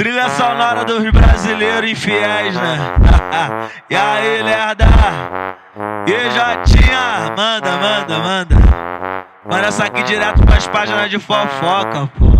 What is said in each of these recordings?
Trilha sonora dos brasileiros infiéis, né? E aí, lerda? E já tinha. Manda. Manda essa aqui direto pras páginas de fofoca, pô.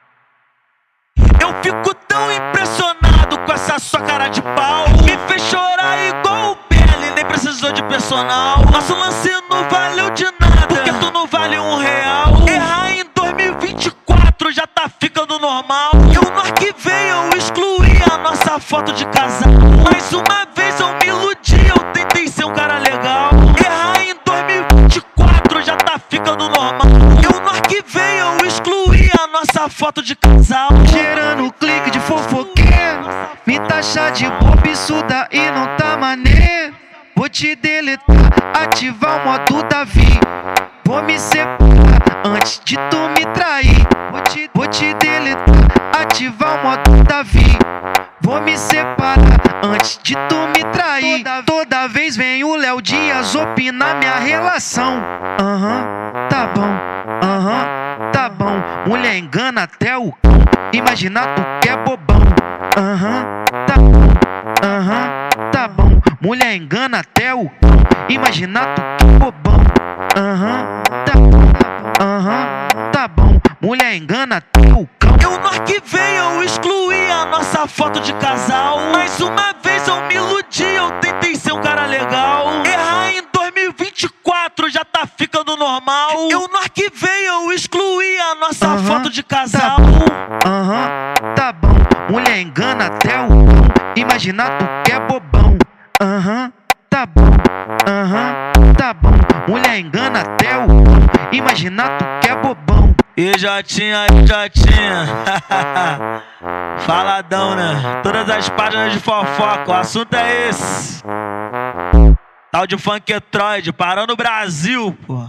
Eu fico tão impressionado com essa sua cara de pau. Me fez chorar igual o Pele, nem precisou de personal. Nosso lance não valeu de nada, porque tu não vale R$1. Errar em 2024 já tá ficando normal. Eu no arquivei, eu excluí a nossa foto de casal. Mais uma vez eu me iludi, eu tentei ser um cara legal. Errar em 2024 já tá ficando normal. Eu no arquivei, eu excluí a nossa foto de casal. Gerando clique de fofoqueiro, me taxar de bobo, isso daí não tá maneiro. Vou te deletar, ativar o modo Davi. Vou me separar antes de tu me trair. Vou te deletar, ativar o modo Davi. Vou me separar antes de tu me trair. Toda vez vem o Léo Dias opinar minha relação. Tá bom, tá bom. Mulher engana até o cão, imagina tu que é bobão. Tá bom, tá bom. Mulher engana até o cão, imagina tu que é bobão. Tá bom, tá bom. Mulher engana até o cão. Eu no arquivei, eu excluí a nossa foto de casal. Mais uma vez eu me iludi, eu tentei ser um cara legal. Errar em 2024 já tá ficando normal. Eu no arquivei, eu excluí a nossa foto de casal. Tá bom. Mulher engana até o cão, imagina tu que é bobão. Tá bom, tá bom. Mulher engana até o cão, imagina tu que é bobão. E já tinha. Faladão, né? Todas as páginas de fofoca, o assunto é esse. Tal de Funketroid, parando o Brasil, pô.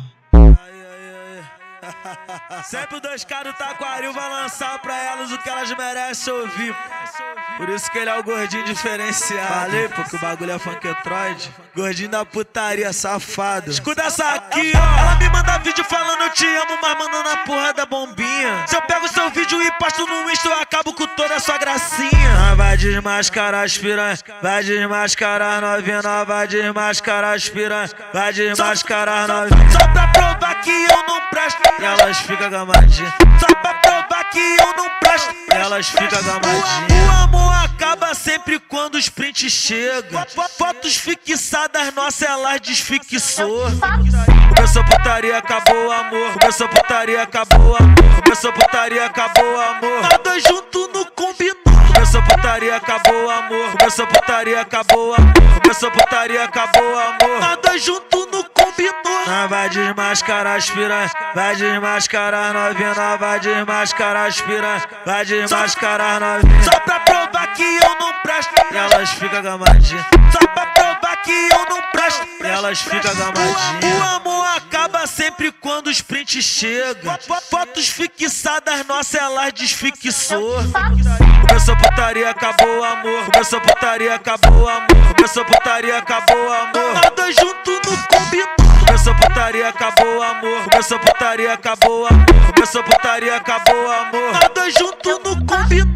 Sempre o 2K do Taquaril vai lançar pra elas o que elas merecem ouvir. Por isso que ele é o gordinho diferenciado. Falei, pô, que o bagulho é Funketroid. Gordinho da putaria, safado. Escuta essa aqui, ó. Ela me manda vídeo falando eu te amo, mas mandando a porra da bombinha. Se eu pego seu vídeo e posto no Insta, eu acabo com toda a sua gracinha. Vai desmascarar as piranhas, vai desmascarar novinha, vai desmascarar as piranhas, vai desmascarar novinha. Só pra provar que eu não presto, e elas ficam gamadinhas. Só pra provar que eu não presto, e elas ficam gamadinhas. O amor acaba sempre quando os prints chegam. Fotos fixadas, nossa, elas desfixou. Começou putaria, acabou o amor. Começou putaria, acabou o amor. Começou putaria, acabou o amor. Nós dois juntos no combinou. Começou putaria, acabou o amor. Começou putaria, acabou o amor. Começou putaria, acabou o amor. Nós dois juntos no combinou. Nós vai desmascarar as piranhas, vai desmascarar novinha, vai desmascarar as piranhas, vai desmascarar novinha. Só pra provar que eu não presto, e elas ficam gamadinhas. Só pra provar que eu não presto, e elas ficam gamadinhas. O amor acaba sempre quando os prints chegam. Fotos fixadas, nossa, elas desfixou. Começou putaria, acabou o amor. Começou putaria, acabou o amor. Começou putaria, acabou o amor. Nós dois juntos no combinou. Começou putaria, acabou o amor. Começou putaria, acabou o amor. Começou putaria, acabou o amor. Nós dois juntos no combinou.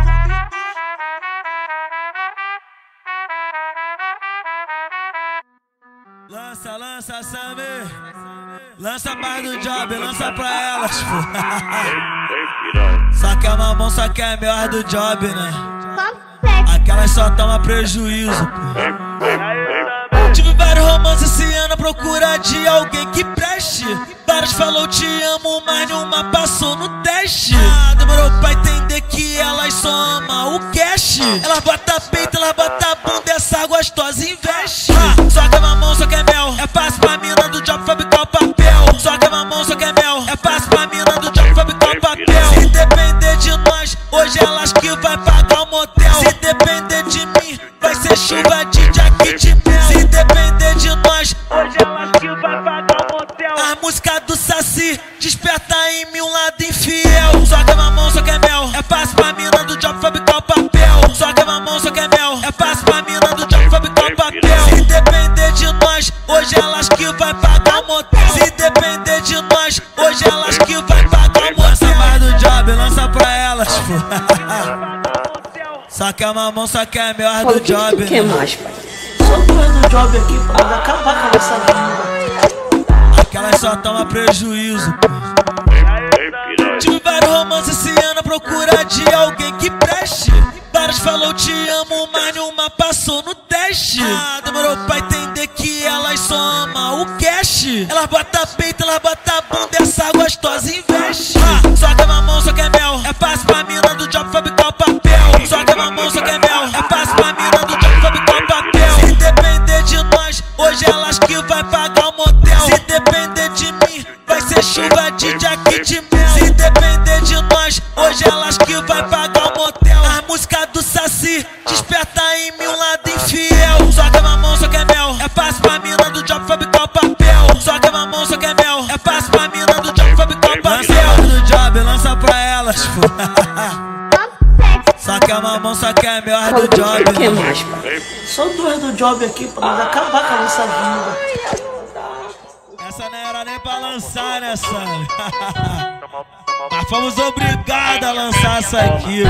Lança, Samir. Lança mais do job, lança pra elas, pô. Só que é mamão, só que é melhor do job, né? Aquelas só toma prejuízo, pô. Tive vários romances esse ano à procura de alguém que preste. Vários falou te amo, mas nenhuma passou no teste. Demorou pra entender que elas só amam o cash. Elas botam peito, elas botam bunda, essa gostosa investe. Só que é mamão, só que é mel. É fácil pra mina do job fabricar o papel. Só que é mamão, só que é mel. É fácil pra mina do job fabricar o papel. Se depender de nós, hoje elas que vai pagar o motel. Se depender de mim, vai ser chuva de jack de mel. Se depender de nós, hoje elas que vai pagar o motel. A música do Saci desperta em mim um lado infiel. Só que é mamão, só que é mel. É fácil pra mina do job fabricar o papel. Só que é mamão, só que é mel. É fácil pra mina do job fabricar o papel. Se depender de nós, hoje elas que vai pagar o motel. Se depender de nós, hoje elas que vai pagar o motel. Lança mais do job, lança pra elas, pô. Só quer mamão, só quer melhor Fala, do o que job, tu quer né? mais, pai? Só dois do job aqui pra acabar com a nossa vida. Aquelas só toma prejuízo, pô. Tive vários romances esse ano à procura de alguém que preste. Vários falou te amo, mas nenhuma passou no teste. Ah, demorou pra entender que elas só amam o cash. Elas botam peito, elas botam bunda, essa gostosa investe. Ah, só quer mamão, só quer mel. É fácil pra mina do job fabricar o papel. Só quer mamão, só quer mel. É fácil pra mina do job fabricar o papel. Se depender de nós, hoje elas que vai pagar o motel. Se depender de mim, vai ser chuva de jaquete de mel. Se depender de nós, hoje elas que vai pagar o motel. A música do Saci desperta em mim um lado infiel. Só quer mamão, só quer mel. É fácil pra mina do job fabricar o papel. Só quer mamão, só quer mel. É fácil pra mina do job fabricar o papel. Do job, lança pra elas, pô. Só quer mamão, só quer melhor Fala, do o que job, tu quer né? mais, pai? Só dois do job aqui pra acabar com a nossa vida. Essa não era nem pra lançar, né, Sam? Mas fomos obrigados a lançar essa aqui.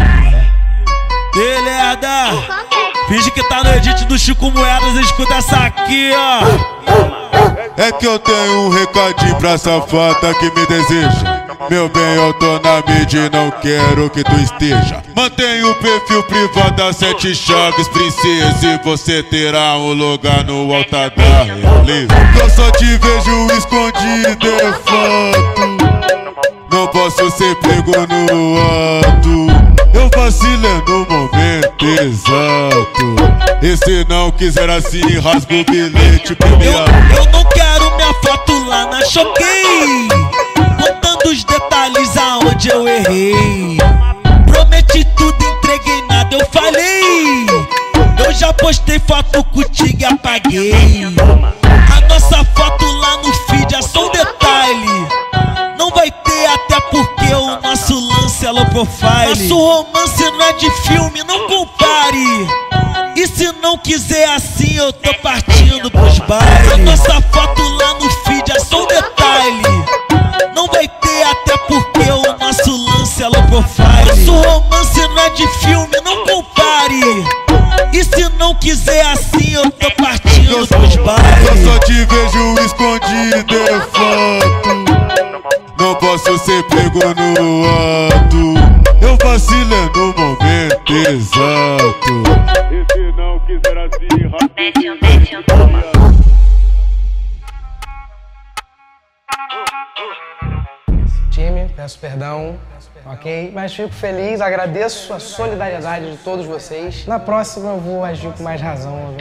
Beleza! Finge que tá no edit do Chico Moedas e escuta essa aqui, ó. É que eu tenho um recadinho pra safada que me deseja. Meu bem, eu tô na mídia e não quero que tu esteja. Mantenha o perfil privado das 7 chaves, princesa, e você terá um lugar no altar da realeza. Eu só te vejo escondido, é fato. Não posso ser pego no ato. Eu vacilei no momento exato. E se não quiser assim, rasga o bilhete premiado. Eu não quero minha foto lá na Choquei, contando os detalhes aonde eu errei. Prometi tudo, entreguei nada, eu falei. Eu já postei foto contigo e apaguei. A nossa foto lá no feed é só um detalhe. Não vai ter, até porque o nosso lance é low profile. Nosso romance não é de filme, não compare. E se não quiser assim, eu tô partindo pros bailes. A nossa foto lá no feed é só um detalhe. Não vai ter, até porque o nosso lance é low profile. Nosso romance não é de filme, não compare. E se não quiser assim, eu tô partindo pros bailes. Eu só te vejo escondido, é fato. Não posso ser pego no ato. Eu vacilei no momento exato. E se não quiser assim, Time, peço perdão, ok? Mas fico feliz, agradeço a solidariedade de todos vocês. Na próxima eu vou agir com mais razão.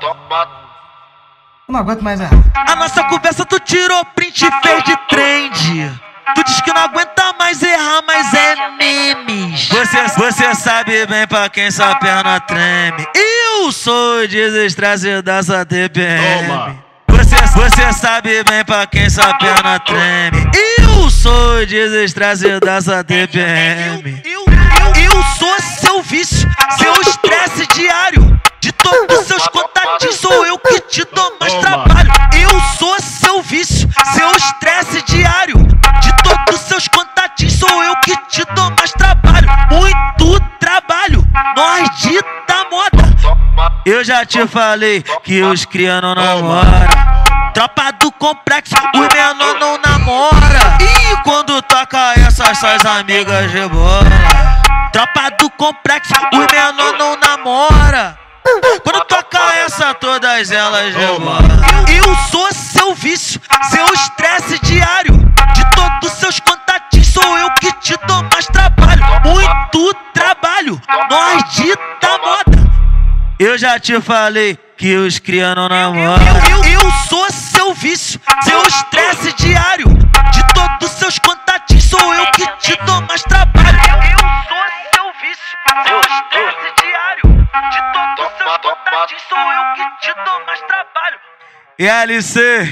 Não aguento mais errar. A nossa conversa tu tirou print e fez de trend. Tu diz que não aguenta mais errar, mas é memes. Você sabe bem pra quem sua perna treme. Eu sou o desestresse da sua TPM. Você sabe bem pra quem sua perna treme. Eu sou o desestresse da sua TPM. Eu sou seu vício, seu estresse diário. De todos os seus contatinhos sou eu que te dou mais trabalho. Eu sou seu vício, seu estresse diário. De todos os seus contatinhos sou eu que te dou mais trabalho. Muito trabalho, nós dita moda. Eu já te falei que os cria não namoram. Tropa do complexo, os menor não namora. E quando toca essas suas amigas rebola. Tropa do complexo, os menor não namora. Quando toca essa, todas elas rebolam. Eu sou seu vício, seu estresse diário. De todos os seus contatinhos sou eu que te dou mais trabalho. Muito trabalho, nós dita moda. Eu já te falei que os cria não namoram. Eu sou seu vício, seu estresse diário. De todos os seus contatinhos sou eu que te dou mais trabalho. Eu sou seu vício, seu estresse diário. De todos os seus contatinhos sou eu que te dou mais trabalho. E LC,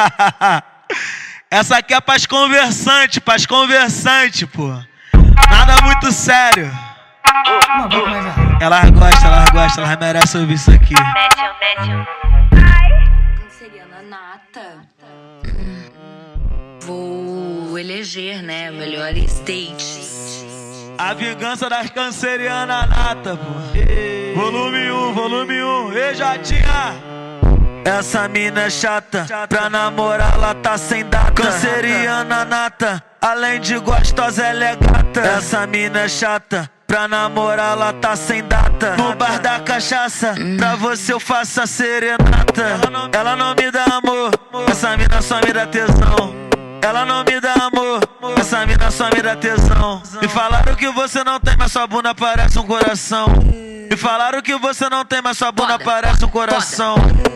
essa aqui é pras conversantes, pô. Nada muito sério. Não aguento mais errar. Elas gostam, elas merecem ouvir isso aqui. Canceriana nata. Vou eleger, né, melhor stage. A vingança das cancerianas nata, pô. Volume 1, e já tinha. Essa mina é chata, pra namorar ela tá sem data. Canceriana nata, além de gostosa ela é gata. Essa mina é chata, pra namorar ela tá sem data. No bar da cachaça, pra você eu faço a serenata. Ela não me dá amor, essa mina só me dá tesão. Ela não me dá amor, essa mina só me dá tesão. Me falaram que você não tem, mas sua bunda parece um coração. Me falaram que você não tem, mas sua bunda parece um coração.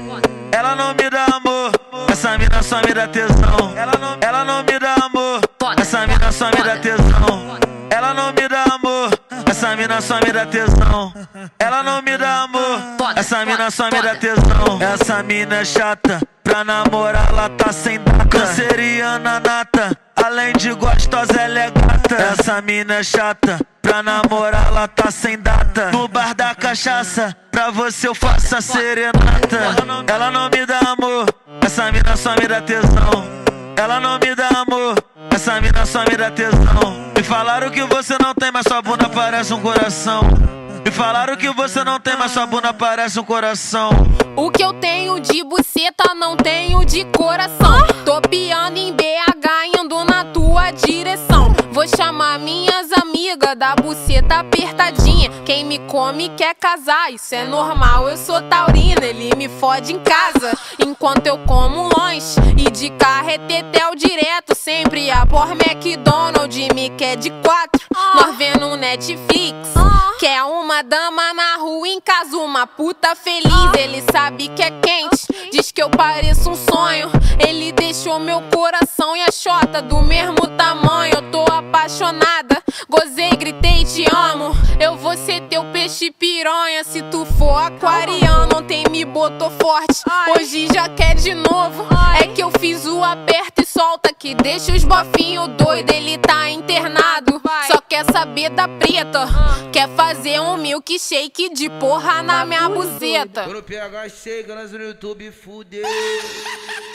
Ela não me dá amor, essa mina só me dá tesão. Ela não me dá amor, essa mina só me dá tesão. Ela não me dá amor, essa mina só me dá tesão. Ela não me dá amor, essa mina só me dá tesão. Essa mina é chata, pra namorar ela tá sem data. Canceriana nata, além de gostosa ela é gata. Essa mina é chata, pra namorar ela tá sem data. No bar da cachaça, pra você eu faço a serenata. Ela não me dá amor, essa mina só me dá tesão. Ela não me dá amor, essa mina só me dá tesão. Me falaram que você não tem, mas sua bunda parece um coração. Me falaram que você não tem, mas sua bunda parece um coração. O que eu tenho de buceta não tenho de coração. Tô piando em BH indo na tua direção. Vou chamar minhas amigas da buceta apertadinha. Quem me come quer casar, isso é normal, eu sou taurina. Ele me fode em casa, enquanto eu como longe. E de carretetel direto, sempre a por McDonald's. Me quer de 4, nós vendo um Netflix. Quer uma dama na rua, em casa uma puta feliz. Ele sabe que é quente, diz que eu pareço um sonho. Ele deixou meu coração e a xota do mesmo tamanho. Eu tô apaixonada, gozei, gritei, te amo. Eu vou ser teu peixe piranha se tu for aquariano. Ontem me botou forte, hoje já quer de novo. É que eu fiz o aperta e solta que deixa os bofinhos doidos. Ele tá internado, só quer saber da preta. Quer fazer um milkshake de porra na minha buceta. Quando o PH chega, nós no YouTube fudeu.